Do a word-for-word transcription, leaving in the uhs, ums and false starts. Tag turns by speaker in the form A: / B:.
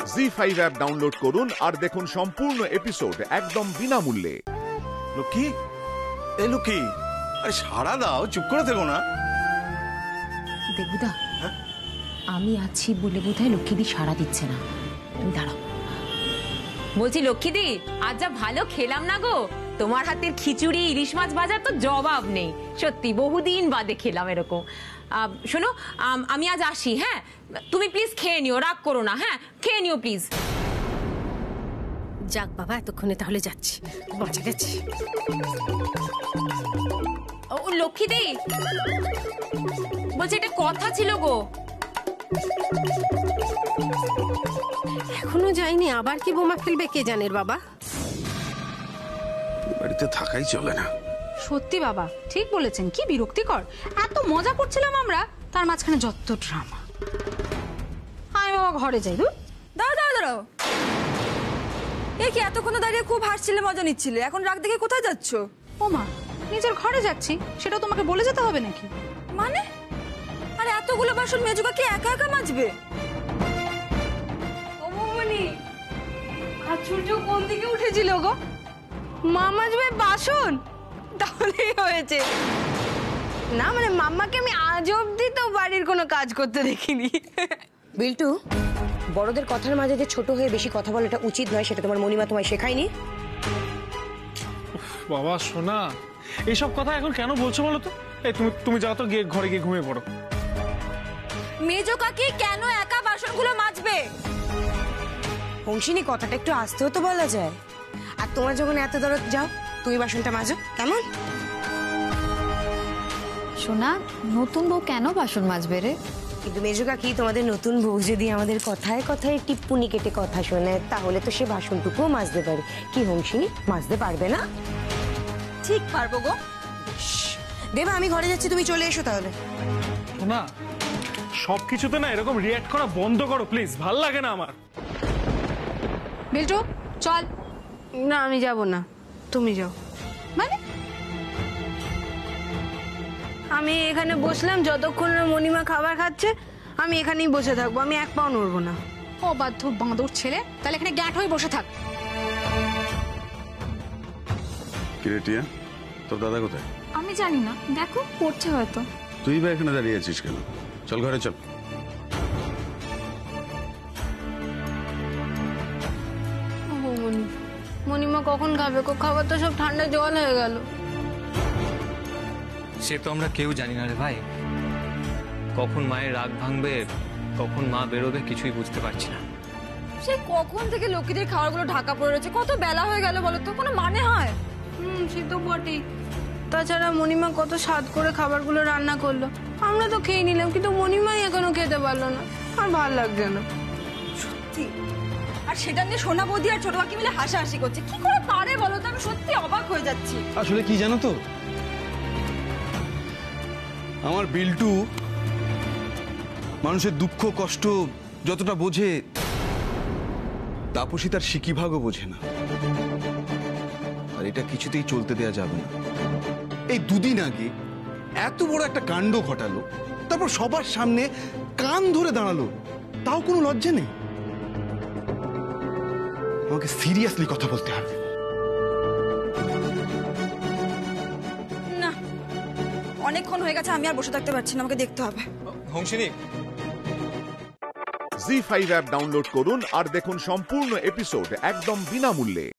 A: জি five app download করুন আর দেখুন সম্পূর্ণ এপিসোড একদম বিনামূল্যে।
B: লক্ষ্মী, এই লক্ষ্মী, আরে সারা দাও, চুপ করে থেকো না।
C: দেবুদা, আমি আছি বলে বোধহয় লক্ষ্মীদি সাড়া দিচ্ছে না। তুমি দাঁড়াও। বলছি লক্ষ্মীদি, আজ যা ভালো খেলাম না গো, তোমার হাতের খিচুড়ি ইলিশ মাছ ভাজার তো জবাব নেই। সত্যি বহুদিন বাদে খেলাম এরকম। শোনো, আমি আজ আসি। হ্যাঁ, তুমি প্লিজ খেয়ে নিও, রাগ করো না। হ্যাঁ, খেয়ে নিও প্লিজ।
D: যাক বাবা, এতক্ষণে তাহলে যাচ্ছি, বাঁচা গেছি।
C: ও লক্ষ্মীদি, বলছি একটা কথা ছিল গো।
D: এখনো যাইনি, আবার কি বোমা ফেলবে কে জানের বাবা।
B: বাড়িতে থাকাই চলে না।
E: সত্যি বাবা, ঠিক বলেছেন, কি বিরক্তিকর। এত মজা করছিলাম আমরা, তার মাঝখানে যত ড্রামা। আমি বাবা ঘরে যাই।
F: দাঁড়াও দাঁড়াও দাঁড়াও, এ কি এতক্ষণ দাঁড়িয়ে খুব হাসছিলে, মজা নিচ্ছিলে, এখন রাগ দেখে কোথায় যাচ্ছ?
E: ও মা, নিজের ঘরে যাচ্ছি, সেটাও তোমাকে বলে যেতে হবে নাকি?
F: মানে? আরে এতগুলো বাসন মেজুকা কি একা একা মাজবে? ও বৌমনি, আর সূর্য কোন দিকে উঠেছিল গো? মা মাজবে বাসন? তাহলেই হয়েছে। না মানে মাম্মাকে আমি আজ অব্দি তো বাড়ির কোনো কাজ করতে দেখিনি।
G: বিল্টু, বড়দের কথার মাঝে যে ছোট হয়ে বেশি কথা বলাটা উচিত নয়, সেটা তোমার মনিমা তোমায় শেখায়নি?
H: বাবা সোনা, এইসব কথা এখন কেন বলছো বলো তো? এই তুমি তুমি যাও তো, গিয়ে ঘরে গিয়ে ঘুমিয়ে পড়ো।
F: মেজো কাকি কেন একা বাসনগুলো মাজবে?
G: হংসিনী, কথাটা একটু আস্তেও তো বলা যায়। আর তোমার যখন এত দরদ, যাও তুমি বাসনটা মাজো, কেমন?
I: সোনা, নতুন বউ কেন বাসন মাজবে রে?
G: কিন্তু মেজো কাকি, তোমাদের নতুন বউ যদি আমাদের কথায় কথায় টিপ্পুনি কেটে কথা শোনে, তাহলে তো সে বাসনটুকুও মাজতে পারে। কি হংসিনী, মাজতে পারবে না?
F: ঠিক পারবো গো।
G: দেবা, আমি ঘরে যাচ্ছি, তুমি চলে এসো তাহলে।
H: সোনা, সবকিছুতে না এরকম রিয়াক্ট করা বন্ধ করো প্লিজ, ভাল লাগে না আমার।
E: বিল্টু চল।
D: না, আমি যাব না, তুমি যাও।
E: মানে
F: আমি এখানে বসলাম যতক্ষণ না মনিমা খাবার খাচ্ছে, আমি এখানেই বসে থাকবো, আমি এক পাও নড়বো না।
E: অবাধ্য বাঁদর ছেলে, তাহলে এখানে গ্যাট হয়ে বসে থাক।
B: কিরে টিয়া, তোর দাদা কোথায়?
I: আমি জানি না, দেখো পড়ছে হয়তো।
B: তুই বা এখানে দাঁড়িয়ে আছিস কেন? চল ঘরে চল।
F: মনিমা কখন খাবে? খাবার তো সব ঠান্ডা জল হয়ে গেল।
J: সে তো আমরা কেউ জানি না রে ভাই, কখন মায়ের রাগ ভাঙবে, কখন মা বেরোবে, কিছুই বুঝতে পারছি না।
F: সে কখন থেকে লক্ষ্মীদের খাবারগুলো ঢাকা পড়ে রয়েছে, কত বেলা হয়ে গেল বলো তো, কোনো মানে হয়? হুম, সে তো বটেই। তাছাড়া মনিমা কত স্বাদ করে খাবারগুলো রান্না করলো, আমরা তো খেয়ে নিলাম, কিন্তু মনিমাই এখনো খেতে পারলো না। আর ভাল লাগছে না সত্যি। আর সেটা নিয়ে সোনা বৌদি আর ছোট কাকি মিলে হাসাহাসি করছে, কি করে পারে বলো তো? আমি সত্যি অবাক হয়ে যাচ্ছি।
K: আসলে কি জানো তো, আমার বিল্টু মানুষের দুঃখ কষ্ট যতটা বোঝে, তাপসী তার সিকিভাগও বোঝে না। আর এটা কিছুতেই চলতে দেয়া যাবে না। এই দুদিন আগে এত বড় একটা কাণ্ড ঘটালো, তারপর সবার সামনে কান ধরে দাঁড়ালো, তাও কোনো লজ্জা নেই। আমাকে সিরিয়াসলি কথা বলতে হবে।
F: না, অনেকক্ষণ হয়ে গেছে, আমি আর বসে থাকতে পারছি না, আমাকে দেখতে হবে।
H: Hangshini,
A: Zee five app download করুন আর দেখুন সম্পূর্ণ এপিসোড একদম বিনামূল্যে।